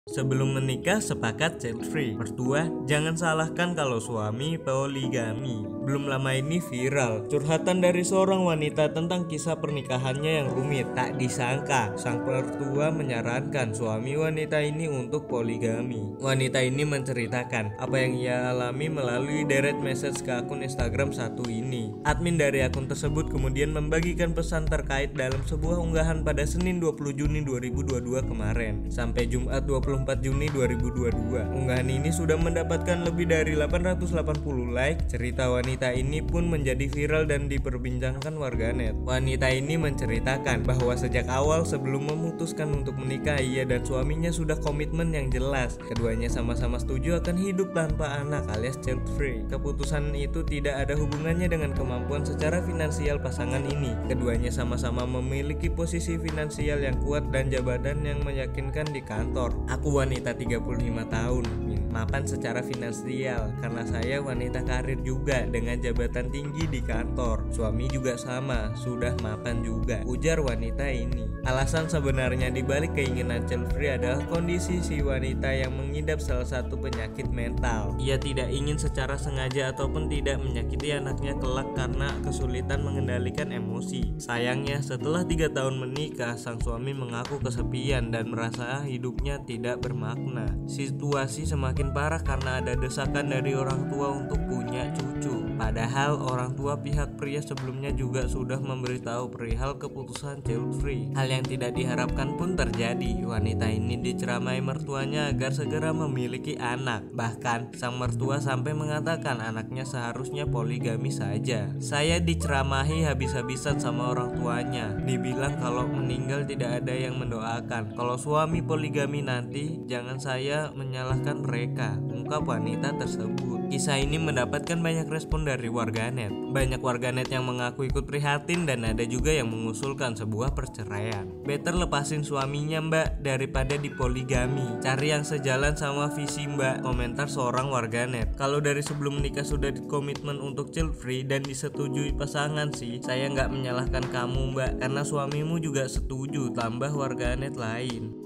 Sebelum menikah sepakat child free. Mertua, jangan salahkan kalau suami poligami. Belum lama ini viral curhatan dari seorang wanita tentang kisah pernikahannya yang rumit. Tak disangka sang mertua menyarankan suami wanita ini untuk poligami. Wanita ini menceritakan apa yang ia alami melalui direct message ke akun Instagram satu ini. Admin dari akun tersebut kemudian membagikan pesan terkait dalam sebuah unggahan pada Senin 20 Juni 2022 kemarin sampai Jumat 24 Juni 2022. Unggahan ini sudah mendapatkan lebih dari 880 like. Cerita wanita ini pun menjadi viral dan diperbincangkan warganet. Wanita ini menceritakan bahwa sejak awal sebelum memutuskan untuk menikah, ia dan suaminya sudah komitmen yang jelas. Keduanya sama-sama setuju akan hidup tanpa anak alias child free. Keputusan itu tidak ada hubungannya dengan kemampuan secara finansial pasangan ini. Keduanya sama-sama memiliki posisi finansial yang kuat dan jabatan yang meyakinkan di kantor. Aku wanita 35 tahun, mapan secara finansial karena saya wanita karir juga dengan jabatan tinggi di kantor. Suami juga sama, sudah mapan juga, ujar wanita ini. Alasan sebenarnya dibalik keinginan child free adalah kondisi si wanita yang mengidap salah satu penyakit mental. Ia tidak ingin secara sengaja ataupun tidak menyakiti anaknya kelak karena kesulitan mengendalikan emosi. Sayangnya setelah 3 tahun menikah, sang suami mengaku kesepian dan merasa hidupnya tidak bermakna. Situasi semakin parah karena ada desakan dari orang tua untuk punya cucu. Padahal orang tua pihak pria sebelumnya juga sudah memberitahu perihal keputusan child free. Hal yang tidak diharapkan pun terjadi. Wanita ini diceramai mertuanya agar segera memiliki anak. Bahkan sang mertua sampai mengatakan anaknya seharusnya poligami saja. Saya diceramahi habis-habisan sama orang tuanya. Dibilang kalau meninggal tidak ada yang mendoakan. Kalau suami poligami nanti jangan saya menyalahkan mereka, ungkap wanita tersebut. Kisah ini mendapatkan banyak respon dari warganet. Banyak warganet yang mengaku ikut prihatin dan ada juga yang mengusulkan sebuah perceraian. Better lepasin suaminya mbak daripada dipoligami. Cari yang sejalan sama visi mbak, komentar seorang warganet. Kalau dari sebelum menikah sudah dikomitmen untuk child free dan disetujui pasangan sih, saya nggak menyalahkan kamu mbak karena suamimu juga setuju, tambah warganet lain.